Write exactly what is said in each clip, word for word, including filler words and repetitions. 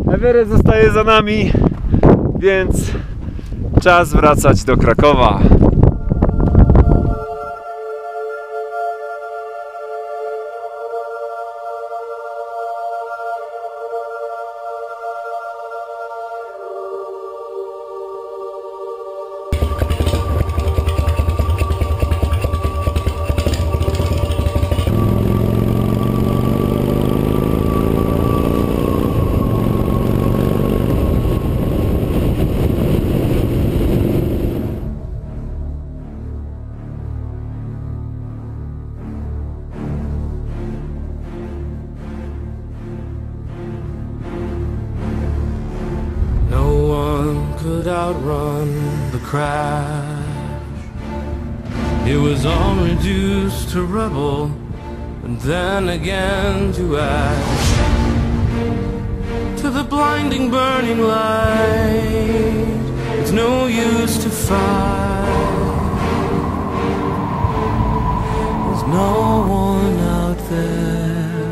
Everest zostaje za nami, więc czas wracać do Krakowa. Could outrun the crash. It was all reduced to rubble, and then again to ash. To the blinding burning light, it's no use to fight. There's no one out there.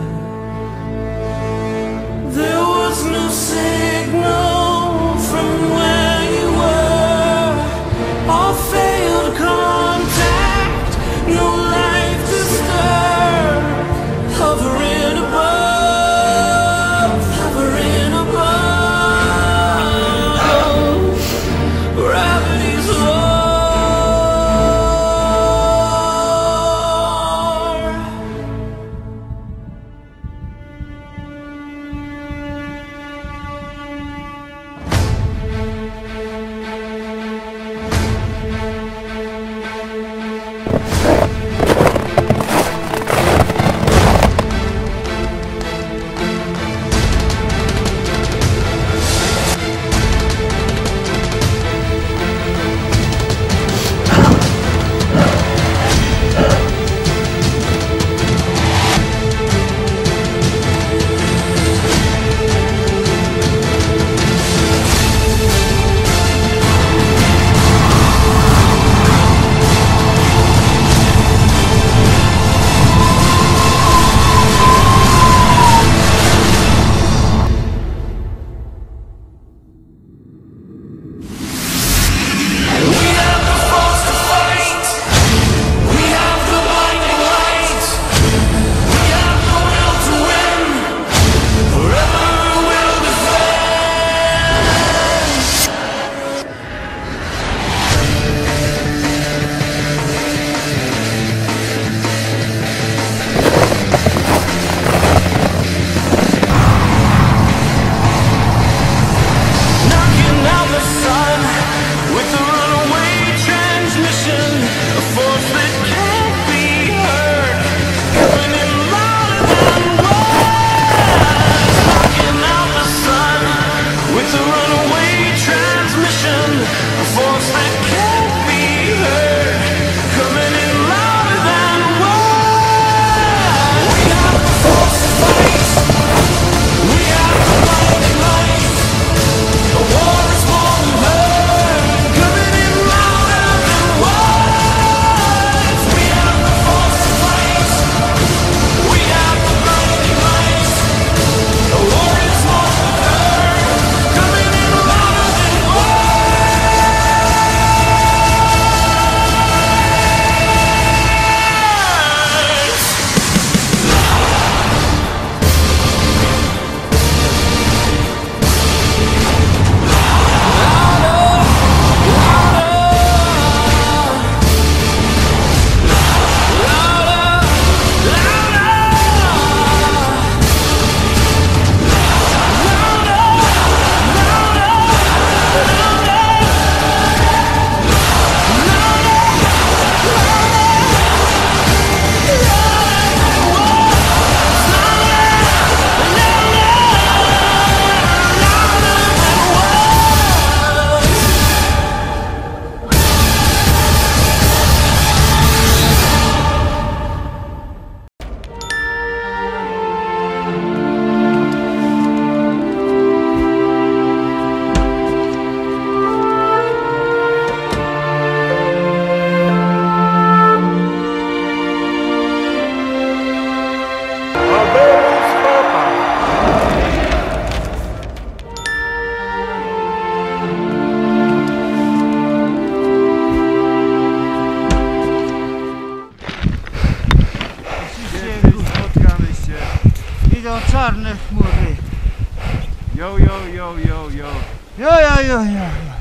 There was no signal from where you were, all failed contact, no life disturb, hovering above, hovering above, gravity's roar. czarne chmury. Yo, yo, yo, yo, yo. Jo, jo, jo, jo, jo.